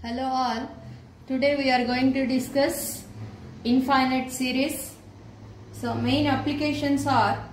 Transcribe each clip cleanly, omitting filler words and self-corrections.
Hello all. Today we are going to discuss infinite series. So main applications are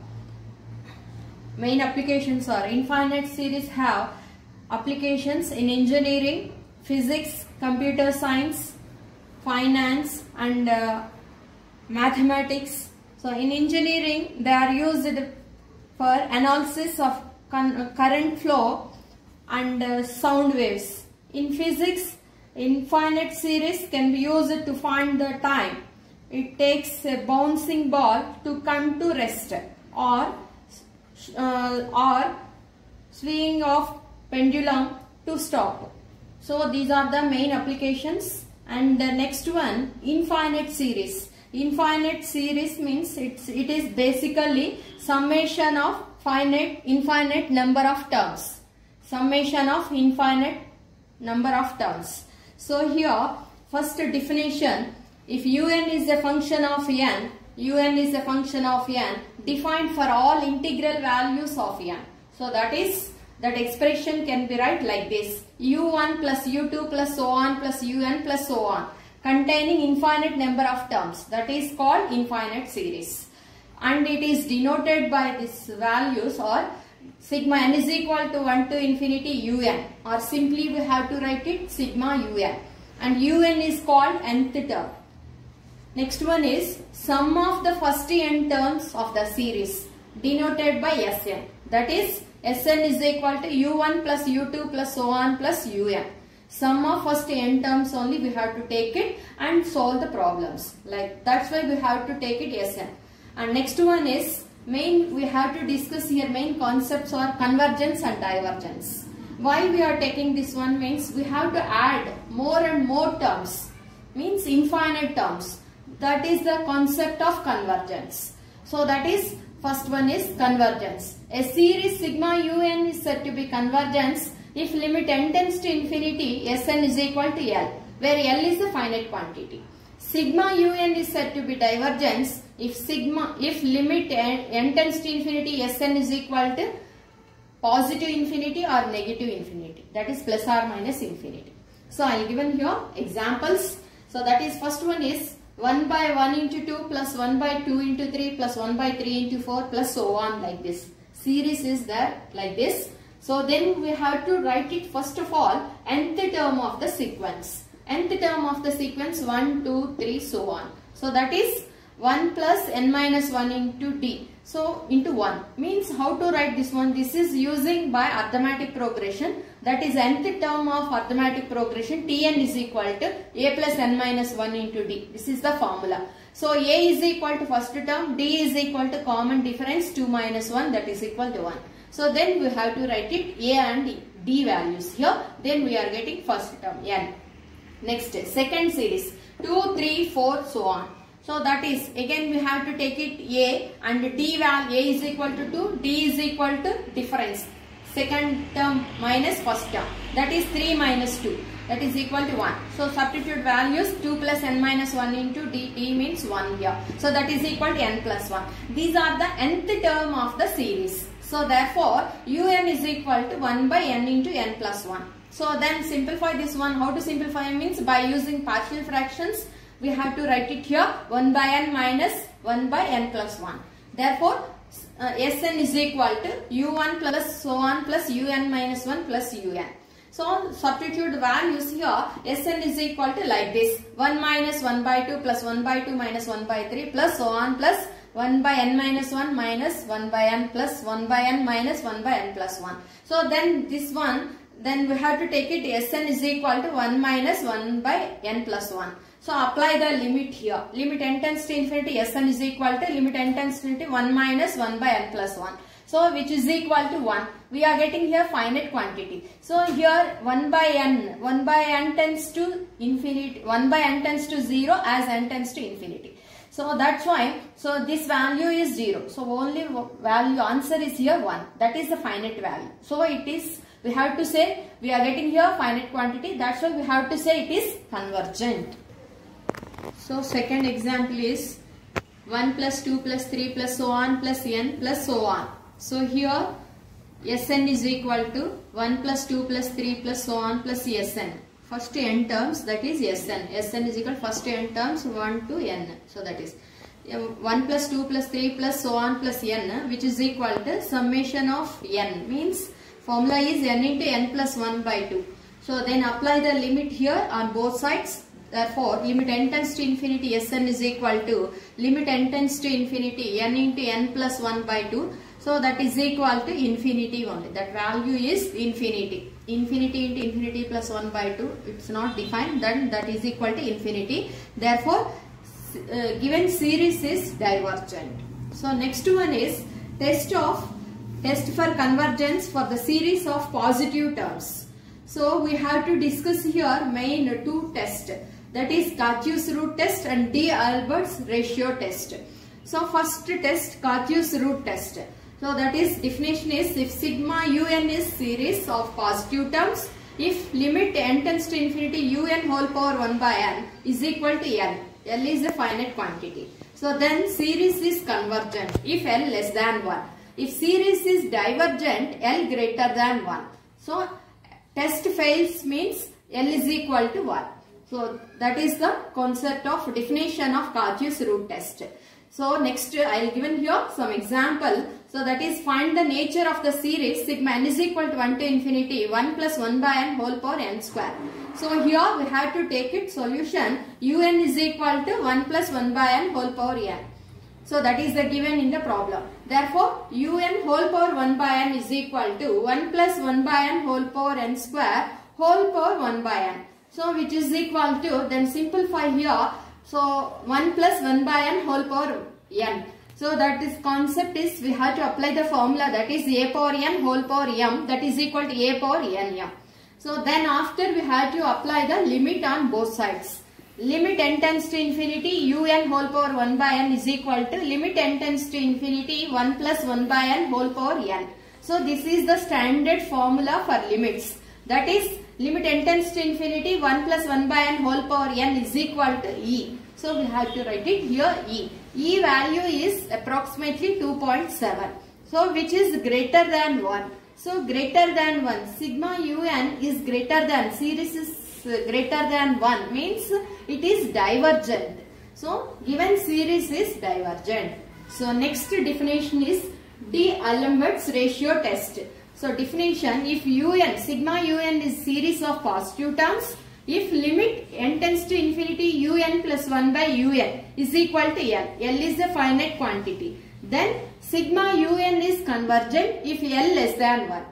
infinite series have applications in engineering, physics, computer science, finance and mathematics. So in engineering they are used for analysis of current flow and sound waves. In physics, infinite series can be used to find the time it takes a bouncing ball to come to rest or swinging of pendulum to stop. So these are the main applications. And the next one, infinite series. Infinite series means it is basically summation of infinite number of terms. Summation of infinite number of terms. So here, first definition, if un is a function of n, defined for all integral values of n. So that expression can be write like this: u1 plus u2 plus so on plus un plus so on, containing infinite number of terms. That is called infinite series. And it is denoted by these values, or sigma n is equal to 1 to infinity un, or simply we have to write it sigma un, and un is called nth term. Next one is sum of the first n terms of the series, denoted by Sn. That is Sn is equal to u1 plus u2 plus so on plus un. Sum of first n terms only we have to take it and solve the problems. Like that's why we have to take it Sn. And next one is we have to discuss here main concepts are convergence and divergence. Why we are taking this one means we have to add more and more terms, means infinite terms. That is the concept of convergence. So that is first one is convergence. A series sigma un is said to be convergence if limit n tends to infinity Sn is equal to L, where L is the finite quantity. Sigma un is said to be divergence if limit n tends to infinity Sn is equal to positive infinity or negative infinity, that is plus or minus infinity. So I will given here examples. So that is first one is 1 by 1 into 2 plus 1 by 2 into 3 plus 1 by 3 into 4 plus so on, like this. Series is there like this. So then we have to write it first of all nth term of the sequence. Nth term of the sequence 1, 2, 3 so on. So that is 1 plus n minus 1 into d. So into 1 means how to write this one. This is using by arithmetic progression. That is nth term of arithmetic progression. Tn is equal to a plus n minus 1 into d. This is the formula. So a is equal to first term, d is equal to common difference 2 minus 1, that is equal to 1. So then we have to write it a and d values here. Then we are getting first term n. Next second series 2, 3, 4 so on. So that is again we have to take it a and d value. A is equal to 2, d is equal to difference, second term minus first term, that is 3 minus 2, that is equal to 1. So substitute values 2 plus n minus 1 into d means 1 here. So that is equal to n plus 1. These are the nth term of the series. So therefore un is equal to 1 by n into n plus 1. So then simplify this one. How to simplify means by using partial fractions. We have to write it here 1 by n minus 1 by n plus 1. Therefore Sn is equal to u1 plus so on plus un minus 1 plus un. So substitute values here. Sn is equal to like this: 1 minus 1 by 2 plus 1 by 2 minus 1 by 3 plus so on plus 1 by n minus 1 minus 1 by n plus 1 by n minus 1 by n plus 1. So then this one, then we have to take it Sn is equal to 1 minus 1 by n plus 1. So apply the limit here. Limit n tends to infinity Sn is equal to limit n tends to infinity 1 minus 1 by n plus 1. So which is equal to 1. We are getting here finite quantity. So here 1 by n tends to infinity, 1 by n tends to 0 as n tends to infinity. So that's why, so this value is 0. So only value answer is here 1. That is the finite value. So it is, we have to say we are getting here finite quantity. That's why we have to say it is convergent. So second example is 1 plus 2 plus 3 plus so on plus n plus so on. So here Sn is equal to 1 plus 2 plus 3 plus so on plus Sn. first n terms, that is Sn. Sn is equal to first n terms 1 to n. So that is 1 plus 2 plus 3 plus so on plus n, which is equal to summation of n, means formula is n into n plus 1 by 2. So then apply the limit here on both sides. Therefore, limit n tends to infinity Sn is equal to limit n tends to infinity n into n plus 1 by 2. So that is equal to infinity only. That value is infinity. Infinity into infinity plus 1 by 2. It's not defined. Then that is equal to infinity. Therefore, given series is divergent. So next one is test for convergence for the series of positive terms. So we have to discuss here main two tests. That is Cauchy's root test and D'Albert's ratio test. So first test, Cauchy's root test. So that is definition is if sigma un is series of positive terms, if limit n tends to infinity un whole power 1 by n is equal to n. L is a finite quantity. So then series is convergent if L less than 1. If series is divergent, L greater than 1. So test fails means L is equal to 1. So that is the concept of definition of Cauchy's root test. So next I will given here some example. So that is find the nature of the series sigma n is equal to 1 to infinity 1 plus 1 by n whole power n square. So here we have to take it solution un is equal to 1 plus 1 by n whole power n. So that is the given in the problem. Therefore un whole power 1 by n is equal to 1 plus 1 by n whole power n square whole power 1 by n. So which is equal to, then simplify here. So 1 plus 1 by n whole power n. So that is concept is we have to apply the formula, that is a power n whole power m, that is equal to a power n m. So then after we have to apply the limit on both sides. Limit n tends to infinity un whole power 1 by n is equal to limit n tends to infinity 1 plus 1 by n whole power n. So this is the standard formula for limits. That is limit n tends to infinity 1 plus 1 by n whole power n is equal to e. So we have to write it here e. E value is approximately 2.7. So which is greater than 1. So greater than 1. Sigma un is greater than, series is greater than 1 means it is divergent. So given series is divergent. So next definition is D'Albert's ratio test. So definition, if un, sigma un is series of positive terms, if limit n tends to infinity un plus 1 by un is equal to L. L is a finite quantity. Then sigma un is convergent if L less than 1.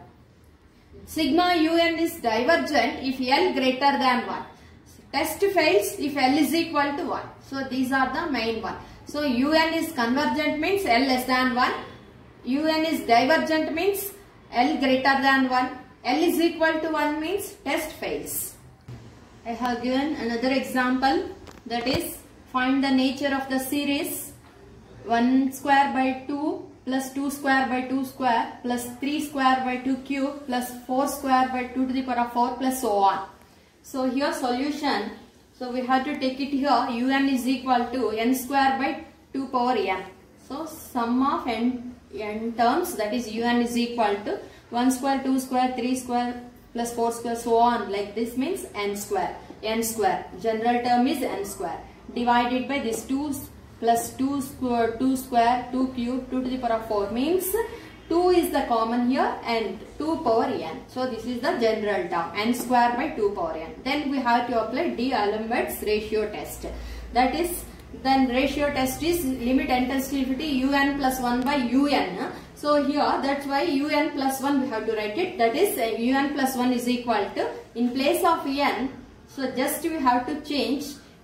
Sigma un is divergent if L greater than 1. Test fails if L is equal to 1. So these are the main one. So un is convergent means L less than 1. Un is divergent means L greater than 1. L is equal to 1 means test fails. I have given another example, that is find the nature of the series 1 square by 2 plus 2 square by 2 square plus 3 square by 2 cube plus 4 square by 2 to the power of 4 plus so on. So here solution, so we have to take it here un is equal to n square by 2 power n. So sum of n terms, that is un is equal to 1 square, 2 square, 3 square plus 4 square so on, like this means n square. N square, general term is n square, divided by this 2 plus 2 square, 2 cube, 2 to the power of 4 means 2 is the common here and 2 power n. So this is the general term, n square by 2 power n. Then we have to apply D'Albert's ratio test. That is, then ratio test is limit n tends to infinity un plus 1 by un. So here that's why un plus 1 we have to write it. That is un plus 1 is equal to, in place of n, so just we have to change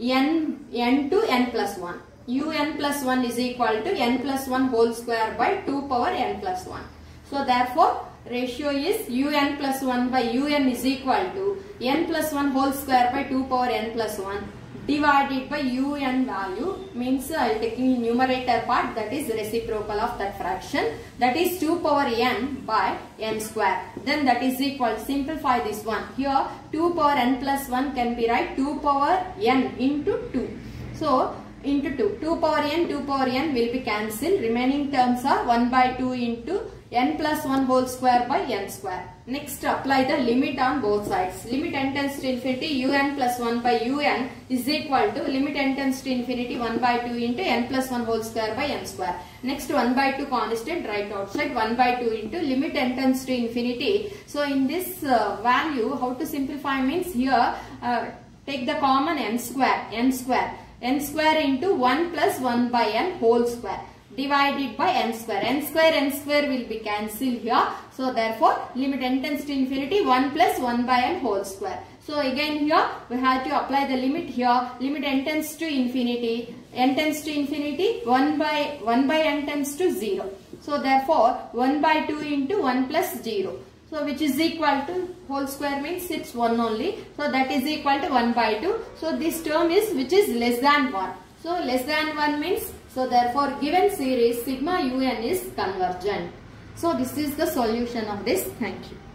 n to n plus 1. Un plus 1 is equal to n plus 1 whole square by 2 power n plus 1. So therefore ratio is un plus 1 by un is equal to n plus 1 whole square by 2 power n plus 1 divided by un value, means I will take numerator part, that is reciprocal of that fraction, that is 2 power n by n square. Then that is equal, simplify this one. Here 2 power n plus 1 can be write 2 power n into 2. So into 2 power n will be cancelled. Remaining terms are 1 by 2 into n plus 1 whole square by n square. Next, apply the limit on both sides. Limit n tends to infinity un plus 1 by un is equal to limit n tends to infinity 1 by 2 into n plus 1 whole square by n square. Next, 1 by 2 constant, write outside 1 by 2 into limit n tends to infinity. So in this value, how to simplify means here take the common n square into 1 plus 1 by n whole square divided by n square will be cancelled here. So therefore limit n tends to infinity 1 plus 1 by n whole square. So again here we have to apply the limit here. Limit n tends to infinity 1 by n tends to 0. So therefore 1 by 2 into 1 plus 0. So which is equal to whole square means it's 1 only. So that is equal to 1 by 2. So this term is which is less than 1. So less than 1 means, so therefore given series sigma un is convergent. So this is the solution of this. Thank you.